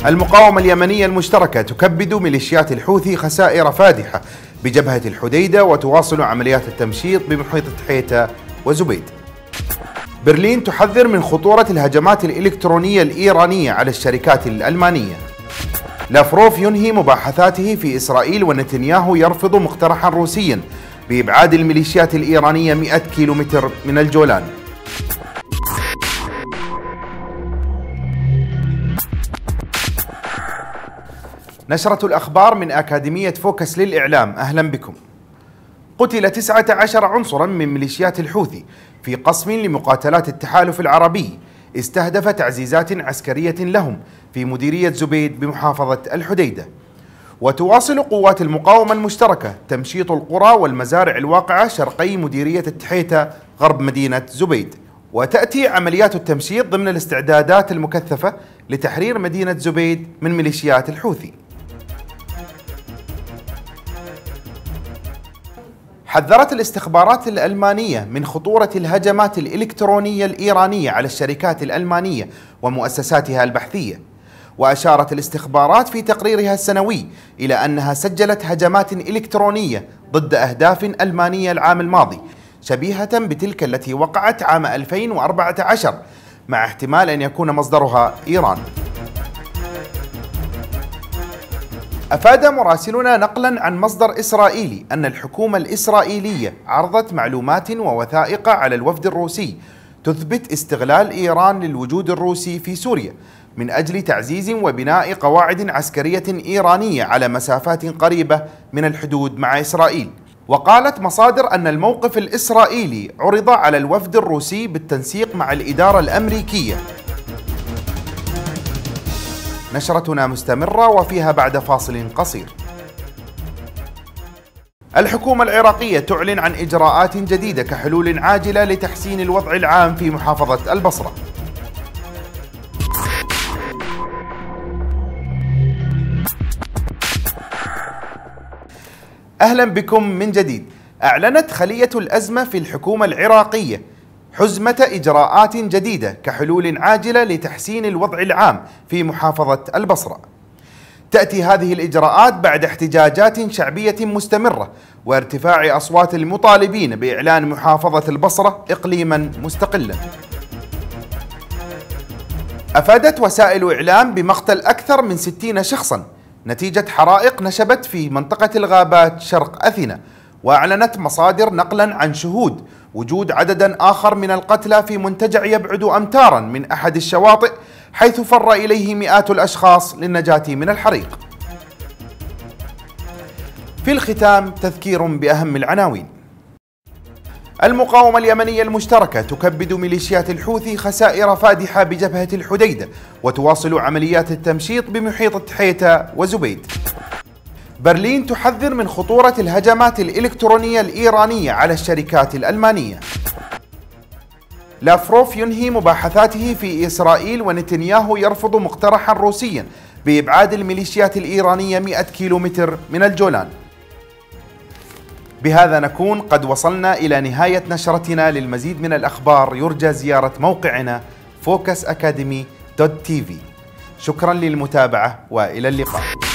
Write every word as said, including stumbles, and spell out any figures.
المقاومة اليمنية المشتركة تكبد ميليشيات الحوثي خسائر فادحة بجبهة الحديدة وتواصل عمليات التمشيط بمحيط تحيتا وزبيد. برلين تحذر من خطورة الهجمات الإلكترونية الإيرانية على الشركات الألمانية. لافروف ينهي مباحثاته في إسرائيل ونتنياهو يرفض مقترحا روسيا بإبعاد الميليشيات الإيرانية مئة كيلومتر من الجولان. نشرة الأخبار من أكاديمية فوكس للإعلام، أهلا بكم. قتل تسعة عشر عنصرا من ميليشيات الحوثي في قصف لمقاتلات التحالف العربي استهدف تعزيزات عسكرية لهم في مديرية زبيد بمحافظة الحديدة. وتواصل قوات المقاومة المشتركة تمشيط القرى والمزارع الواقعة شرقي مديرية التحيتا غرب مدينة زبيد. وتأتي عمليات التمشيط ضمن الاستعدادات المكثفة لتحرير مدينة زبيد من ميليشيات الحوثي. حذرت الاستخبارات الألمانية من خطورة الهجمات الإلكترونية الإيرانية على الشركات الألمانية ومؤسساتها البحثية. وأشارت الاستخبارات في تقريرها السنوي إلى أنها سجلت هجمات إلكترونية ضد أهداف ألمانية العام الماضي شبيهة بتلك التي وقعت عام ألفين وأربعة عشر، مع احتمال أن يكون مصدرها إيران. أفاد مراسلنا نقلا عن مصدر إسرائيلي أن الحكومة الإسرائيلية عرضت معلومات ووثائق على الوفد الروسي تثبت استغلال إيران للوجود الروسي في سوريا من أجل تعزيز وبناء قواعد عسكرية إيرانية على مسافات قريبة من الحدود مع إسرائيل. وقالت مصادر أن الموقف الإسرائيلي عرض على الوفد الروسي بالتنسيق مع الإدارة الأمريكية. نشرتنا مستمرة وفيها بعد فاصل قصير. الحكومة العراقية تعلن عن إجراءات جديدة كحلول عاجلة لتحسين الوضع العام في محافظة البصرة. أهلا بكم من جديد. أعلنت خلية الأزمة في الحكومة العراقية حزمة إجراءات جديدة كحلول عاجلة لتحسين الوضع العام في محافظة البصرة. تأتي هذه الإجراءات بعد احتجاجات شعبية مستمرة وارتفاع أصوات المطالبين بإعلان محافظة البصرة إقليما مستقلا. أفادت وسائل إعلام بمقتل أكثر من ستين شخصا نتيجة حرائق نشبت في منطقة الغابات شرق أثينا. وأعلنت مصادر نقلا عن شهود وجود عدد آخر من القتلى في منتجع يبعد أمتارا من أحد الشواطئ حيث فر إليه مئات الأشخاص للنجاة من الحريق. في الختام تذكير بأهم العناوين. المقاومة اليمنية المشتركة تكبد ميليشيات الحوثي خسائر فادحة بجبهة الحديدة وتواصل عمليات التمشيط بمحيط تحيتا وزبيد. برلين تحذر من خطورة الهجمات الإلكترونية الإيرانية على الشركات الألمانية. لافروف ينهي مباحثاته في إسرائيل ونتنياهو يرفض مقترحا روسيا بإبعاد الميليشيات الإيرانية مئة كيلومتر من الجولان. بهذا نكون قد وصلنا إلى نهاية نشرتنا. للمزيد من الأخبار يرجى زيارة موقعنا فوكس أكاديمي دوت تي في. شكرا للمتابعة وإلى اللقاء.